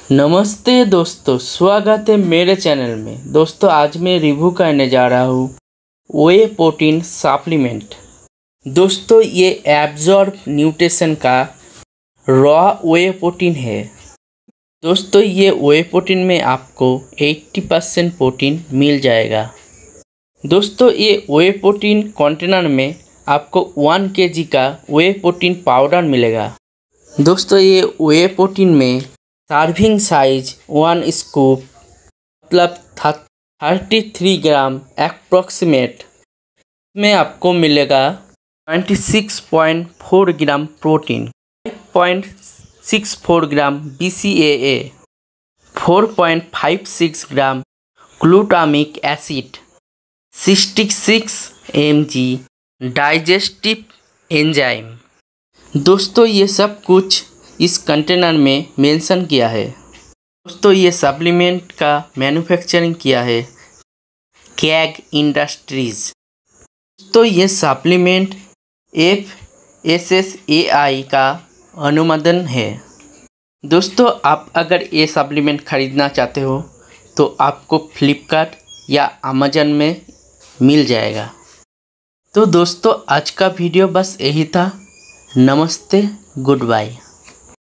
नमस्ते दोस्तों, स्वागत है मेरे चैनल में। दोस्तों आज मैं रिव्यू करने जा रहा हूँ वे प्रोटीन सप्लीमेंट। दोस्तों ये एब्जॉर्ब न्यूट्रिशन का रॉ वे प्रोटीन है। दोस्तों ये वे प्रोटीन में आपको 80% प्रोटीन मिल जाएगा। दोस्तों ये वे प्रोटीन कंटेनर में आपको 1 kg का वे प्रोटीन पाउडर मिलेगा। दोस्तों ये वे प्रोटीन में सर्विंग साइज 1 स्कूप मतलब 33 ग्राम अप्रॉक्सीमेट में आपको मिलेगा 26.4 gram protein, 5.64 gram BCAA, 4.56 gram glutamic acid, 66 mg digestive enzyme. दोस्तों ये सब कुछ इस कंटेनर में मेंशन किया है। दोस्तों ये सप्लीमेंट का मैन्युफैक्चरिंग किया है कैग इंडस्ट्रीज। दोस्तों ये सप्लीमेंट FSSAI का अनुमोदन है। दोस्तों आप अगर ये सप्लीमेंट खरीदना चाहते हो तो आपको फ्लिपकार्ट या अमेज़न में मिल जाएगा। तो दोस्तों आज का वीडियो बस यही था। नमस्ते, गुड बाय।